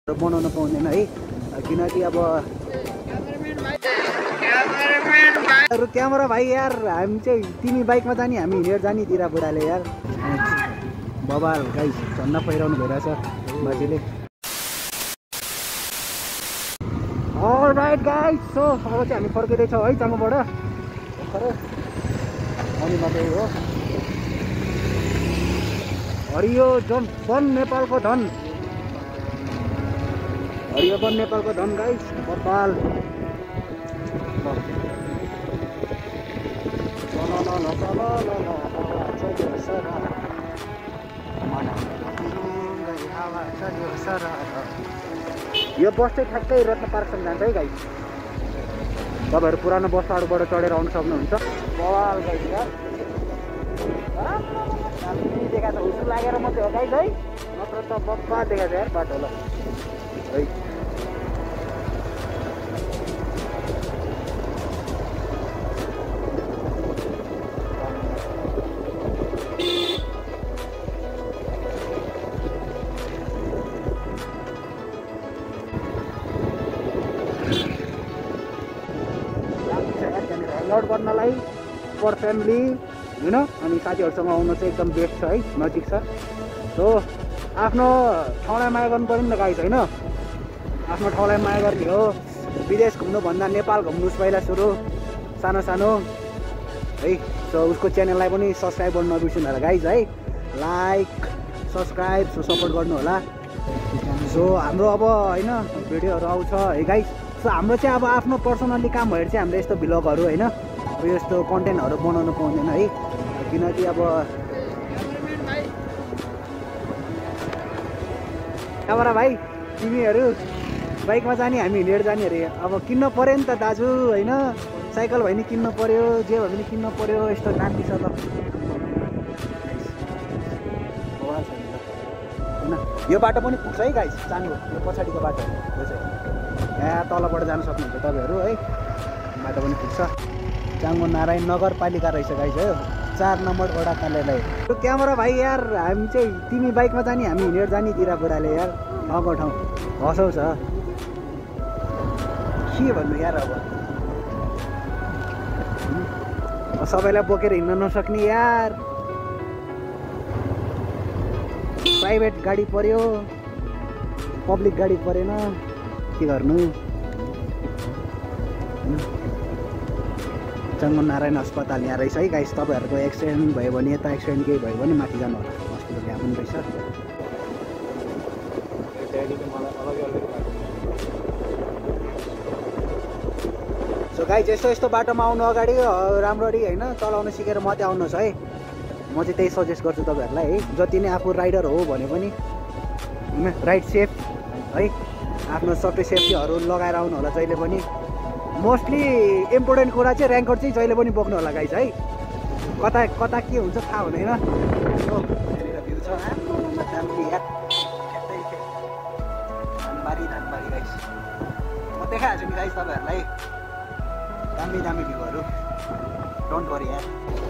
बनाउन पाउँदैन है किनकि अब क्यामेरा भाइ यार हामी चाहिँ तिमी बाइकमा जाने हामी हिँडेर जाने दिरा बुढाले यार बबाल गाइस झन्डा पहिराउनु भइरहेछ बाजेले। अलराइट गाइस सो अब चाहिँ हामी फर्किँदैछौँ है चाङ्गुबाट अनि मात्रै हो हरियो वन नेपालको धन हरियो वन नेपालको धन गाइस बबाल यो बस चाहिँ ठ्याक्कै रत्न पार्कसम्म जान्छ है गाइस। तपाईँहरू पुरानो बसहरूबाट चढेर आउनु सक्नुहुन्छ। बवाल गाइस यार देखा त हुसु लागेर मात्रै हो गाइस है नत्र त बब्बा देखा छ यार बाटो ल है। आउट गर्नलाई पर फ्यामिली होइन अनि साथीहरूसँग आउन चाहिँ एकदम बेस्ट छ है नजिक छ। सो आफ्नो ठाउँलाई माया गर्नु पऱ्यो नि त गाइस होइन आफ्नो ठाउँलाई माया गर्ने हो। विदेश घुम्नुभन्दा नेपाल घुम्नुहोस् पहिला सुरु सानो सानो है। सो उसको च्यानललाई पनि सब्सक्राइब गर्नु नबिर्सिनु होला गाइस है लाइक सब्सक्राइब सो सपोर्ट गर्नु होला। सो हाम्रो अब होइन भिडियोहरू आउँछ है गाइस। सो हाम्रो चाहिँ अब आफ्नो पर्सनल्ली काम भएर चाहिँ हाम्रो यस्तो भ्लगहरू होइन अब यस्तो कन्टेन्टहरू बनाउनु पाउँदैन है किनकि अब क्यामेरा भाइ तिमीहरू बाइकमा जाने हामी हिँडेर जाने अरे अब किन्न पऱ्यो नि त दाजु होइन साइकल भयो नि किन्नु पऱ्यो जे भयो भने किन्नु पऱ्यो यस्तो दामी छ ल होइन। यो बाटो पनि पुग्छ है गाइस चाङ्गु यो पछाडिको बाटो यो चाहिँ यहाँ तलबाट जान सक्नुहुन्छ तपाईँहरू है बाटो पनि पुग्छ। चाङ्गु नारायण नगरपालिका रहेछ गाइस है 4 नम्बर वडा कार्यालय। त्यो क्यामेरा भाइ यार हामी चाहिँ तिमी बाइकमा जाने हामी हिँडेर जाने दिरा बुढाले यार ठाउँको ठाउँ हँसाउँछ के भन्नु यार। अब सबैलाई बोकेर हिँड्न नसक्ने यार प्राइभेट गाडी पर्यो पब्लिक गाडी परेन के गर्नु। चाङ्गु नारायण अस्पताल यहाँ रहेछ है गाइस। तपाईँहरूको एक्सिडेन्ट भयो भने यता एक्सिडेन्ट केही भयो भने माथि जानु होला हस्पिटल यहाँ पनि रहेछ। सो गाइस यस्तो यस्तो बाटोमा आउनु अगाडि राम्ररी होइन चलाउन सिकेर मात्रै आउनुहोस् है म चाहिँ त्यही सजेस्ट गर्छु तपाईँहरूलाई है। जति नै आफू राइडर हो भने पनि राइड सेफ है आफ्नो सबै सेफ्टीहरू लगाएर आउनु होला जहिले पनि। मोस्टली इम्पोर्टेन्ट कुरा चाहिँ ऱ्याङ्कर चाहिँ जहिले पनि बोक्नु होला गाइस है कता कता के हुन्छ थाहा हुँदैन। भ्यू छ धानबारी गाइस म देखाइहाल्छु नि गाइस तपाईँहरूलाई दामी दामी भ्यूहरू डोन्ट वरी यार।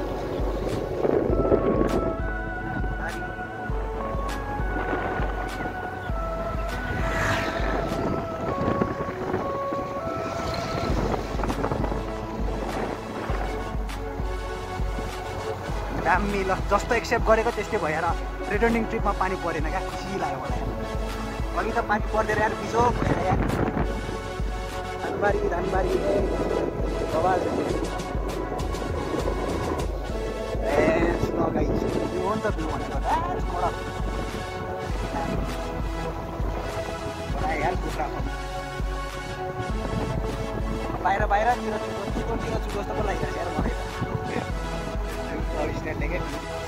दामी ल जस्तो एक्सेप्ट गरेको त्यस्तै भयो यार। रिटर्निङ ट्रिपमा पानी परेन क्या खुसी लाग्यो मलाई अघि त पानी पर्दैन यार बिजोक भएर यार धानबारी बबाल गाइस यो हो नि त भ्यू भनेको यार कुखुरा बाहिरतिर चिकनतिर छु जस्तो पो लागिरहेको यार मलाई स्ट्यान्डले के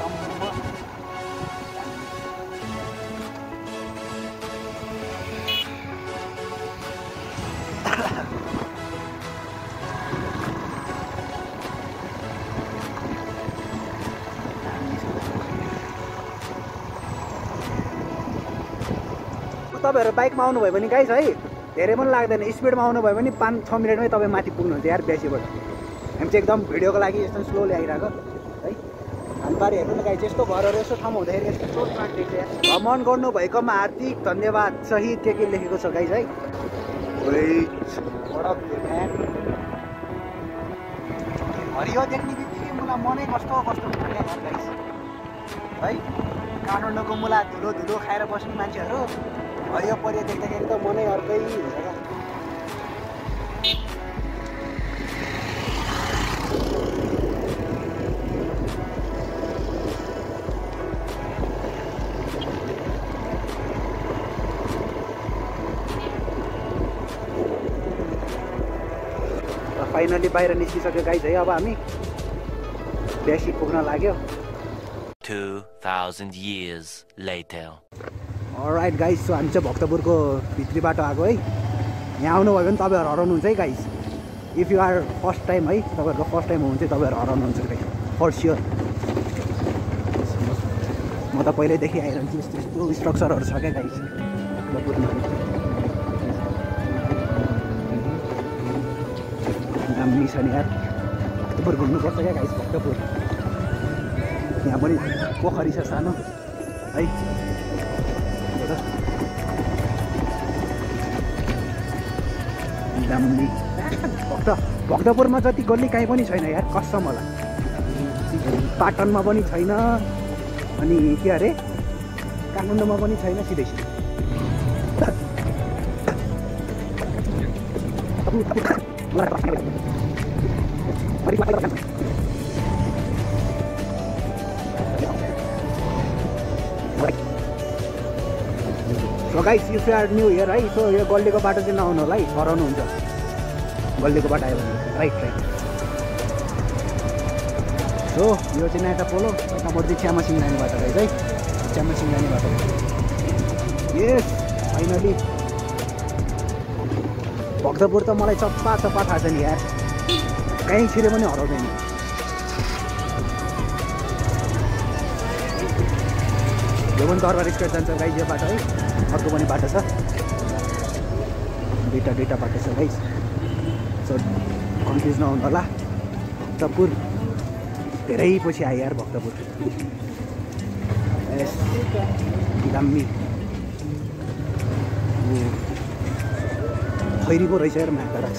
तपाईँहरू बाइकमा आउनुभयो भने गाइस है धेरै पनि लाग्दैन स्पिडमा आउनुभयो भने 5-6 मिनटमै तपाईँ माथि पुग्नुहुन्छ यार बेसीबाट। हामी चाहिँ एकदम भिडियोको लागि यस्तो स्लोली आइरहेको है खानबारी हेर्नु न गाइस यस्तो घरहरू यस्तो ठाउँमा हुँदाखेरि यस्तो प्लान्ट देख्छ यार भ्रमण गर्नुभएकोमा हार्दिक धन्यवाद सहित के लेखेको छ गाइस है हरियो देख्ने बित्तिकै मलाई मनै कस्तो कस्तो पुग्ने यार गाइस है काठमाडौँको मुला धुलो धुलो खाएर बस्ने मान्छेहरू हरियो परियो देख्दाखेरि त मनै अर्कै हुन्छ क्या फाइनली बाहिर निस्किसक्यो गाइस है अब हामी बेसी पुग्न लाग्यो 2000 years later. Alright guys so हामी चाहिँ भक्तपुरको भित्री बाटो आएको है यहाँ आउनुभयो भने तपाईँहरू हराउनुहुन्छ है guys if you are first time है तपाईँहरूको फर्स्ट टाइम हो भने चाहिँ तपाईँहरू हराउनुहुन्छ गाइस फर स्योर म त पहिल्यैदेखि आइरहन्छु यस्तो यस्तो स्ट्रक्चरहरू छ क्या गाइस भक्तपुरमा दामी छ नि यार भक्तपुर घुम्नुपर्छ क्या गाइस भक्तपुर यहाँ पनि पोखरी छ सानो है दामी भक्तपुरमा जति गल्ली काहीँ पनि छैन यार कसम होला पाटनमा पनि छैन अनि के अरे काठमाडौँमा पनि छैन सिधै So guys, if you are new here, right? So यो गल्लीको बाटो चाहिँ नआउनु होला है हराउनुहुन्छ गल्लीको बाटो आयो भने राइट सो यो चाहिँ नाटा पोलो यताबाट चाहिँ च्यामासिङ जाने बाटो रहेछ है च्यामासिङ जाने बाटो यस फाइनली भक्तपुर त मलाई चप्पा चप्पा थाहा छ नि यार कहीँ छिरे पनि हराउँदैन यो पनि दरबार स्क्वायर जान्छ गाइस यो बाटो है अर्को पनि बाटो छ दुईवटा बाटो छ गाइस सो कन्फ्युज नहुनु होला भक्तपुर धेरै पछि आयो यार भक्तपुर यस दामी खैरीको रहेछ यार माया राख्छ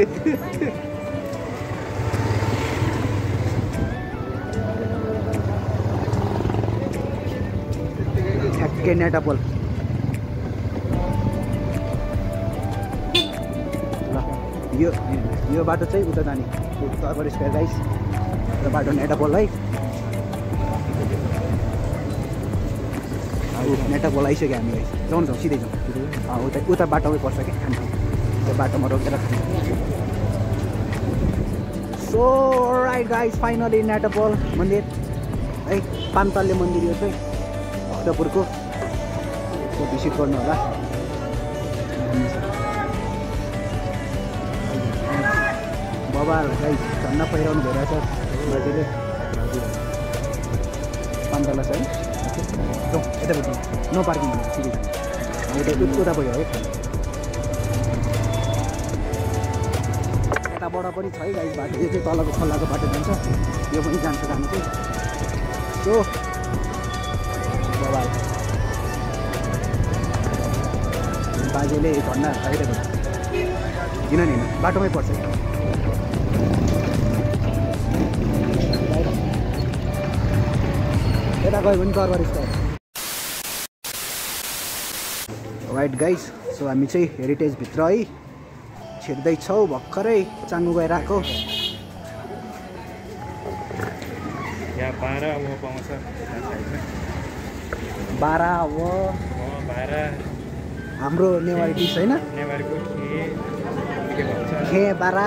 ठ्याक्कै नेटापोल यो बाटो चाहिँ उता जाने दरबार स्क्वायर गाइस यो बाटो नेटापोल है नेटापोल आइसक्यो हामी गाइस जाउँ सिधै जाउँ उता बाटोमै पर्छ क्या खान्छ त्यो बाटोमा रोकेर खान्छ so right guys finally Nyatapola मन्दिर है पान्तल्य मन्दिर यो चाहिँ भक्तपुरको भिजिट गर्नु होला बबाल गाइस झन्डा पहिराउनु भइरहेछ बाजेले पान्तला छ है जाउँ यतापट्टि नो पार्किङ भन्नु सिधै उता भयो है यताबाट पनि छ है गाइस बाटो यो चाहिँ तलको खोलाको बाटो जान्छ यो पनि जान्छ हामी चाहिँ सो बबाल बाजेले झन्डा आइरहेको किनभने बाटोमै पर्छ यता गयो भने दरबार स्क्वायर राइट गाइस सो हामी चाहिँ हेरिटेजभित्र है छिर्दैछौँ भर्खरै चाङ्गु गएर आएको यहाँ 12 वो पाउँछ 12 वो हाम्रो नेवारी डिस होइन नेवारीको के भन्छ खे 12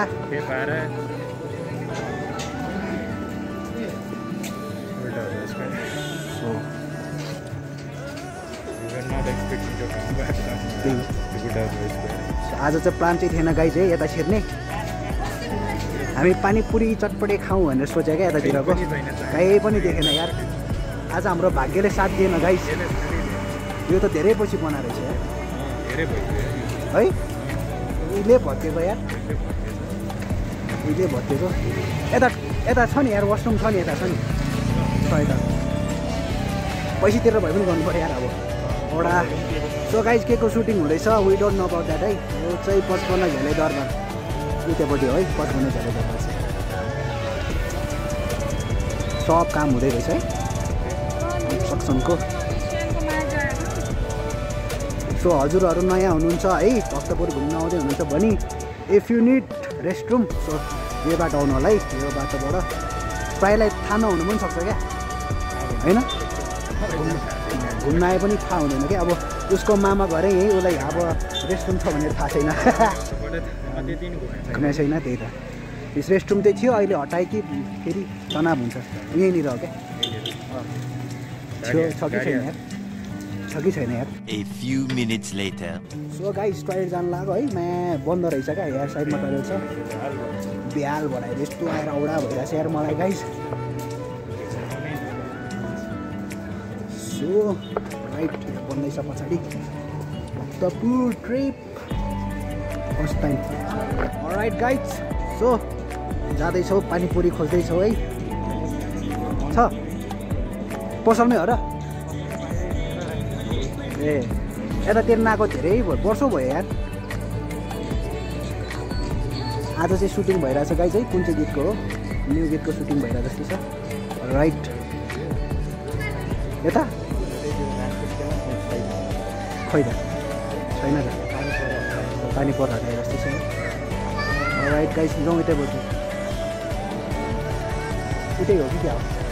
आज चाहिँ प्लान चाहिँ थिएन गाई चाहिँ यता छिर्ने हामी पानीपुरी चटपटे खाउँ भनेर सोचेँ क्या यतातिरको कहीँ पनि देखेन यार आज हाम्रो भाग्यले साथ दिएन गाई यो त धेरै पछि बनाएर रहेछ यार है उहिले भत्किएको यार उहिले भत्किएको यता छ नि यार वासरुम छ नि यता छ नि है त पैसा तिरेर भए पनि गर्नु पर्यो यार अब एउटा सो गाइज के को सुटिङ हुँदैछ we don't know about that है यो चाहिँ 55 झेले दरबार उतापट्टि हो है 55 झेले दरबार चाहिँ सब काम हुँदै रहेछ है सक्सनको सो हजुरहरू नयाँ हुनुहुन्छ है भक्तपुर घुम्न आउँदै हुनुहुन्छ भने if you need restroom so यो बाटो आउनु होला है यो बाटोबाट प्रायःलाई थाहा नहुनु पनि सक्छ क्या होइन घुम्न आए पनि थाहा हुँदैन क्या अब उसको मामा घरै यहीँ उसलाई अब रेस्टरुम छ भनेर थाहा छैन घुमेको छैन त्यही त त्यस रेस्टरुम चाहिँ थियो अहिले हटाए कि फेरि तनाव हुन्छ यहीँनिर हो क्या छ कि छैन यार छ कि छैन यार A few minutes later. So guys toilet जानु लाग्यो है म्या बन्द रहेछ क्या यार साइडमा टोइलेट छ बिहाल भराएर यस्तो आएर औडा भइरहेछ यार मलाई गाइस सो राइट बन्दैछ पछाडि Bhaktapur trip first time alright guys so जाँदैछौँ पानीपुरी खोज्दैछौँ है छ पसलमै हो र ए यतातिर नआएको धेरै वर्षौँ भयो यार आज चाहिँ सुटिङ भइरहेछ गाइस है कुन चाहिँ गीतको हो न्यू गीतको सुटिङ भइरहेको जस्तो छ राइट यता खै त छैन त पानी पर्दा जस्तो छ राइट गाइस जाउँ यतै बस्छु यतै हो कि क्या हो